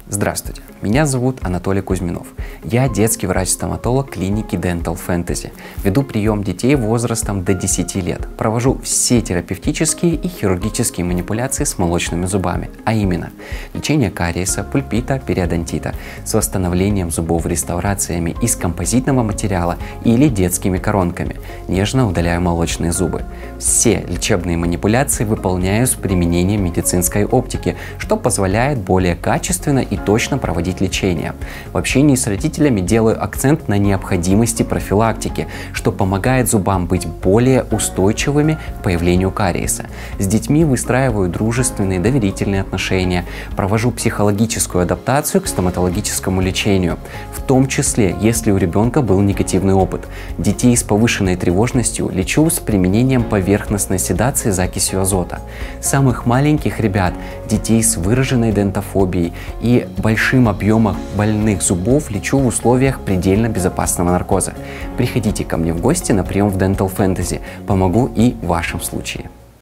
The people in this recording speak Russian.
Здравствуйте, меня зовут Анатолий Кузьминов. Я детский врач-стоматолог клиники Dental Fantasy. Веду прием детей возрастом до 10 лет. Провожу все терапевтические и хирургические манипуляции с молочными зубами, а именно лечение кариеса, пульпита, периодонтита с восстановлением зубов, реставрациями из композитного материала или детскими коронками. Нежно удаляю молочные зубы. Все лечебные манипуляции выполняю с применением медицинской оптики, что позволяет более качественно и точно проводить лечение. В общении с родителями делаю акцент на необходимости профилактики, что помогает зубам быть более устойчивыми к появлению кариеса. С детьми выстраиваю дружественные, доверительные отношения, провожу психологическую адаптацию к стоматологическому лечению, в том числе, если у ребенка был негативный опыт. Детей с повышенной тревожностью лечу с применением поверхностной седации закисью азота. Самых маленьких ребят, детей с выраженной дентофобией и большим объемом больных зубов лечу в условиях предельно безопасного наркоза. Приходите ко мне в гости на прием в Dental Fantasy, помогу и в вашем случае.